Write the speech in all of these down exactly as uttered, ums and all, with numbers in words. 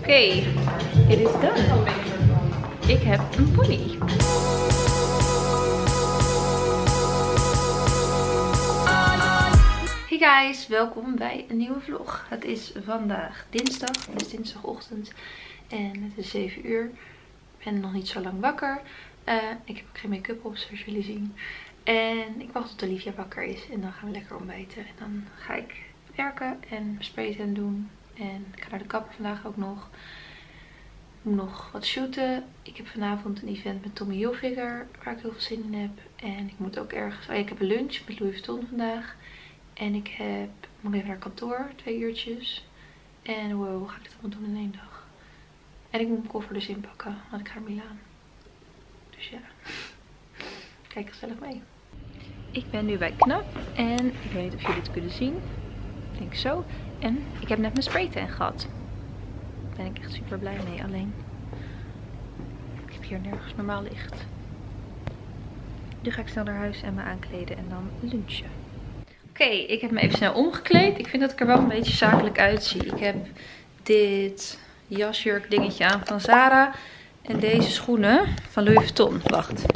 Oké, it is done. Ik heb een pony. Hey guys, welkom bij een nieuwe vlog. Het is vandaag dinsdag, het is dinsdagochtend en het is zeven uur. Ik ben nog niet zo lang wakker. Uh, ik heb ook geen make-up op zoals jullie zien. En ik wacht tot Olivia wakker is en dan gaan we lekker ontbijten. En dan ga ik werken en mijn spraytan doen. En ik ga naar de kapper vandaag ook nog. Ik moet nog wat shooten. Ik heb vanavond een event met Tommy Hilfiger waar ik heel veel zin in heb. En ik moet ook ergens... Oh ja, ik heb een lunch met Louis Vuitton vandaag. En ik heb... Ik moet even naar kantoor, twee uurtjes. En wow, hoe ga ik dit allemaal doen in één dag? En ik moet mijn koffer dus inpakken, want ik ga naar Milaan. Dus ja, kijk gezellig mee. Ik ben nu bij Knap en ik weet niet of jullie het kunnen zien. Ik denk zo. En ik heb net mijn spraytan gehad. Daar ben ik echt super blij mee. Alleen, ik heb hier nergens normaal licht. Nu ga ik snel naar huis en me aankleden en dan lunchen. Oké, okay, ik heb me even snel omgekleed. Ik vind dat ik er wel een beetje zakelijk uitzie. Ik heb dit jasjurk dingetje aan van Zara. En deze schoenen van Louis Vuitton. Wacht.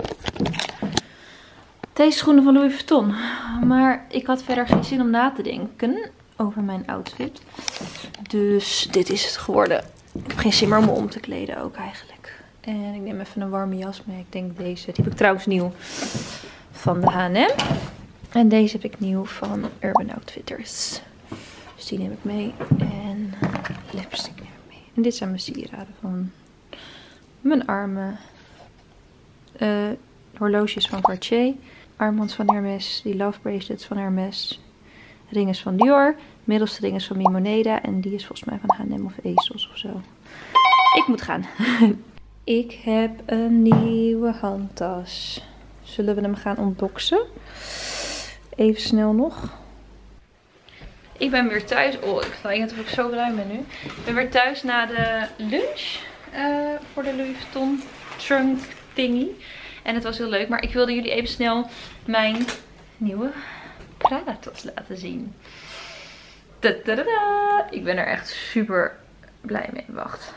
Deze schoenen van Louis Vuitton. Maar ik had verder geen zin om na te denken over mijn outfit. Dus dit is het geworden. Ik heb geen zin meer om me om te kleden ook eigenlijk. En ik neem even een warme jas mee. Ik denk deze. Die heb ik trouwens nieuw van de H en M. En deze heb ik nieuw van Urban Outfitters. Dus die neem ik mee. En lipstick neem ik mee. En dit zijn mijn sieraden van mijn armen. Uh, horloges van Cartier. Armbands van Hermes. Die love bracelets van Hermes. Ring is van Dior. Middelste ring is van Mimoneda. En die is volgens mij van H en M of ASOS of zo. Ik moet gaan. Ik heb een nieuwe handtas. Zullen we hem gaan unboxen? Even snel nog. Ik ben weer thuis. Oh, ik denk dat ik zo blij ben nu. Ik ben weer thuis na de lunch. Uh, voor de Louis Vuitton trunk thingy. En het was heel leuk. Maar ik wilde jullie even snel mijn nieuwe Prada tas laten zien. Tadadada. Ik ben er echt super blij mee. Wacht.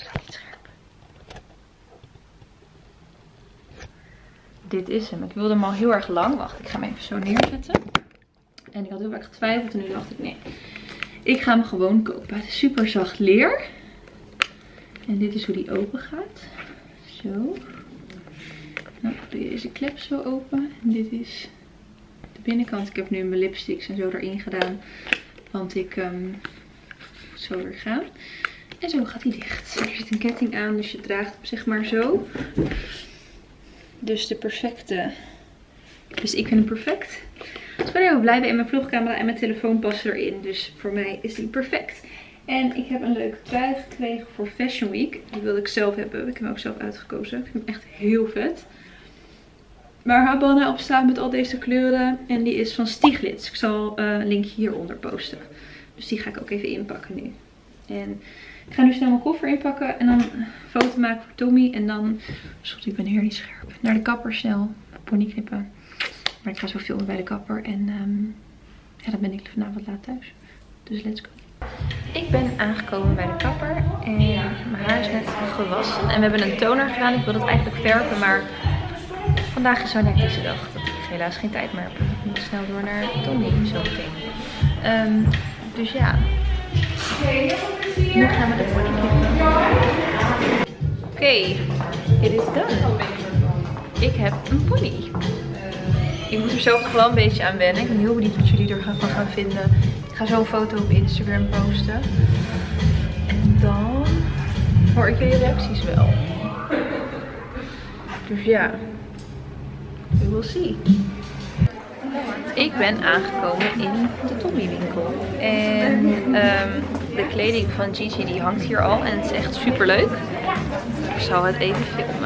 Dit is hem. Ik wilde hem al heel erg lang. Wacht, ik ga hem even zo neerzetten. En ik had heel erg getwijfeld. En nu dacht ik, nee. Ik ga hem gewoon kopen. Het is super zacht leer. En dit is hoe die open gaat. Zo. Nou, doe je deze klep zo open. En dit is de binnenkant. Ik heb nu mijn lipsticks en zo erin gedaan. Want ik um, moet zo weer gaan. En zo gaat hij dicht. Er zit een ketting aan. Dus je draagt hem zeg maar zo. Dus de perfecte. Dus ik vind hem perfect. Dus ik ben heel blij mee. Mijn vlogcamera en mijn telefoon passen erin. Dus voor mij is die perfect. En ik heb een leuke trui gekregen voor Fashion Week. Die wilde ik zelf hebben. Ik heb hem ook zelf uitgekozen. Ik vind hem echt heel vet. Waar Habana op staat met al deze kleuren. En die is van Stieglitz. Ik zal uh, een linkje hieronder posten. Dus die ga ik ook even inpakken nu. En ik ga nu snel mijn koffer inpakken. En dan een foto maken voor Tommy. En dan, sorry ik ben hier niet scherp. Naar de kapper snel. Pony knippen. Maar ik ga zo filmen bij de kapper. En um, ja, dan ben ik vanavond laat thuis. Dus let's go. Ik ben aangekomen bij de kapper. En mijn haar is net gewassen. En we hebben een toner gedaan. Ik wil het eigenlijk verven. Maar vandaag is zo'n hectische dag dat ik helaas geen tijd meer heb. Ik moet snel door naar Tommy zo meteen. Um, dus ja. Nu gaan we de pony knippen. Oké, okay, it is done. Ik heb een pony. Ik moet er zelf wel een beetje aan wennen. Ik ben heel benieuwd wat jullie ervan gaan vinden. Ik ga zo een foto op Instagram posten. En dan hoor ik jullie reacties wel. Dus ja. We will see. Ik ben aangekomen in de Tommy winkel. En um, de kleding van Gigi die hangt hier al. En het is echt super leuk. Ik zal het even filmen.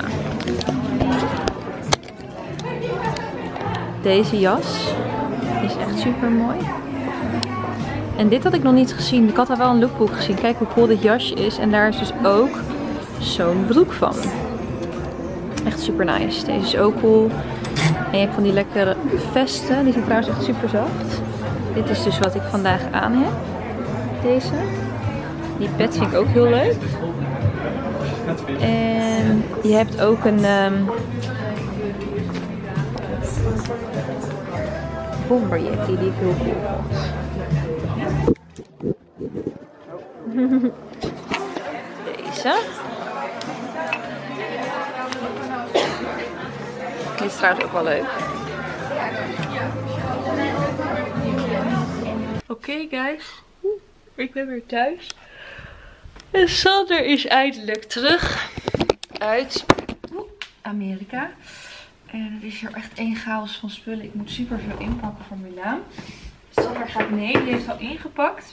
Deze jas is echt super mooi. En dit had ik nog niet gezien. Ik had al wel een lookbook gezien. Kijk hoe cool dit jasje is. En daar is dus ook zo'n broek van. Echt super nice. Deze is ook cool. En je hebt van die lekkere vesten. Die zijn trouwens echt super zacht. Dit is dus wat ik vandaag aan heb. Deze. Die pet vind ik ook heel leuk. En je hebt ook een um, bomberjackie die ik heel cool vond. Deze. Dit is trouwens ook wel leuk. Oké okay, guys, ik ben weer thuis. En Sander is eindelijk terug uit Amerika. En het is hier echt één chaos van spullen. Ik moet super veel inpakken voor Milaan. Sander gaat mee, die heeft al ingepakt.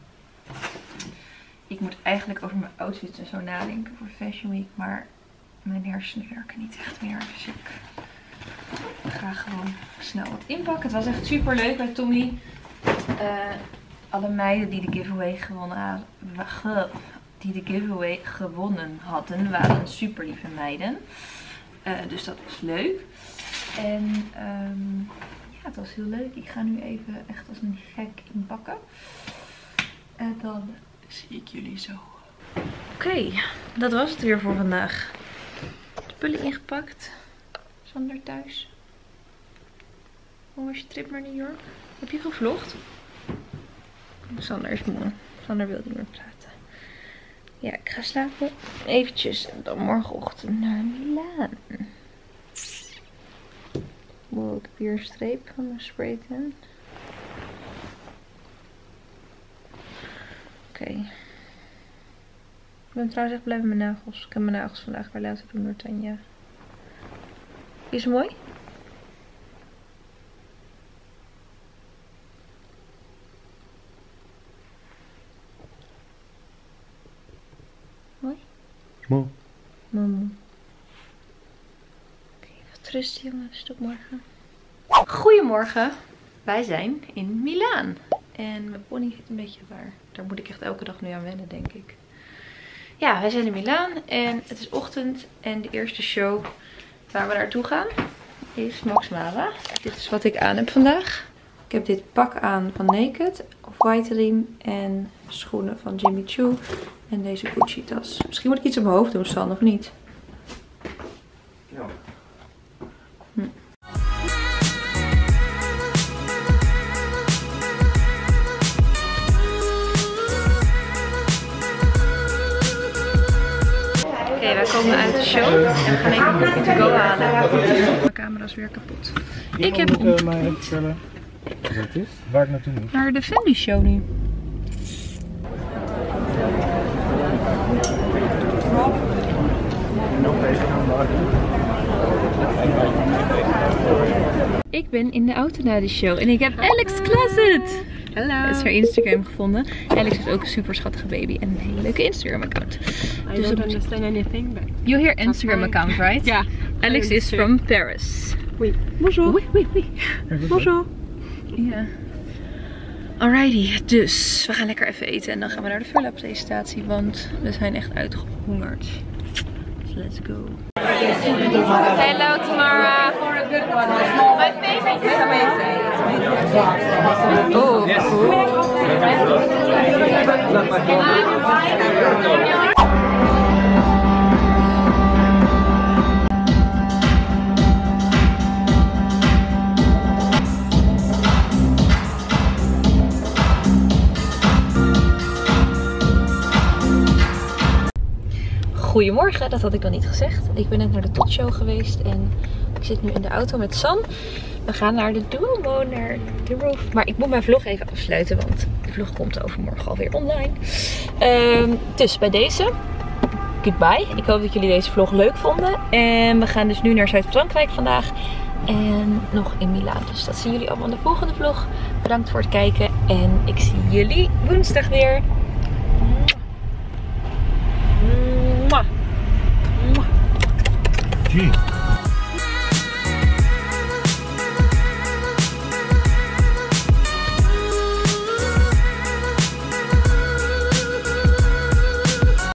Ik moet eigenlijk over mijn outfits en zo nadenken voor Fashion Week. Maar mijn hersenen werken niet echt meer. Dus ik ga gewoon snel wat inpakken. Het was echt super leuk bij Tommy. Uh, alle meiden die de giveaway gewonnen hadden, die de giveaway gewonnen hadden, waren super lieve meiden. Uh, dus dat was leuk. En um, ja, het was heel leuk. Ik ga nu even echt als een gek inpakken. En dan zie ik jullie zo. Oké, okay, dat was het weer voor vandaag. Spullen ingepakt. Sander thuis. Hoe was je trip naar New York? Heb je gevlogd? Sander is moe. Sander wil niet meer praten. Ja, ik ga slapen. Eventjes. En dan morgenochtend naar Milaan. Wow, ik heb hier een streep van mijn spraytan. Oké. Okay. Ik ben trouwens echt blij met mijn nagels. Ik heb mijn nagels vandaag weer laten doen door Tanja. Is het mooi? Mooi? Mooi. Mooi. Oké, okay, wat rusten jongens. Tot morgen. Goedemorgen. Wij zijn in Milaan. En mijn pony zit een beetje waar. Daar moet ik echt elke dag nu aan wennen, denk ik. Ja, wij zijn in Milaan en het is ochtend. En de eerste show waar we naartoe gaan is Max Mara. Dit is wat ik aan heb vandaag. Ik heb dit pak aan van Naked, white riem en schoenen van Jimmy Choo. En deze Gucci tas. Misschien moet ik iets op mijn hoofd doen, San, of niet? Ja. Hm. Oké, okay, wij komen uit de show en we gaan even een cookie to go halen. Mijn camera is weer kapot. Ik heb moet, uh, mij even vertellen wat het is, waar ik naartoe moet. Naar de Fendi show nu. Ik ben in de auto na de show en ik heb Alex Closet. Hallo. Dat is haar Instagram gevonden. Alex is ook een super schattige baby en een hele leuke Instagram account. I dus don't understand anything, but you hear Instagram account, right? Yeah. Alex is from Paris. Oui. Bonjour. Oui, oui, oui. Bonjour. Ja. Alrighty, dus we gaan lekker even eten en dan gaan we naar de Fulla presentatie, want we zijn echt uitgehongerd. Dus let's go. Hello Tamara. My favorite is amazing. Oh, Goedemorgen, dat had ik nog niet gezegd. Ik ben net naar de Tot Show geweest en ik zit nu in de auto met San. We gaan naar de Duomo, naar de Roof. Maar ik moet mijn vlog even afsluiten, want de vlog komt overmorgen alweer online. Um, dus bij deze, goodbye. Ik hoop dat jullie deze vlog leuk vonden. En we gaan dus nu naar Zuid-Frankrijk vandaag. En nog in Milaan. Dus dat zien jullie allemaal in de volgende vlog. Bedankt voor het kijken. En ik zie jullie woensdag weer. Mwah. Mwah. Gee.